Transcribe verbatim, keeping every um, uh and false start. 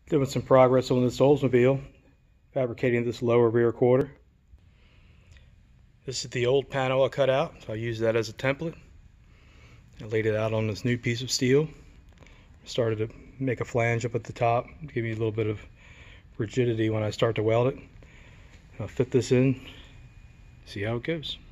Doing some progress on this Oldsmobile, fabricating this lower rear quarter. This is the old panel I cut out, so I used that as a template. I laid it out on this new piece of steel. Started to make a flange up at the top, give me a little bit of rigidity when I start to weld it. I'll fit this in, see how it goes.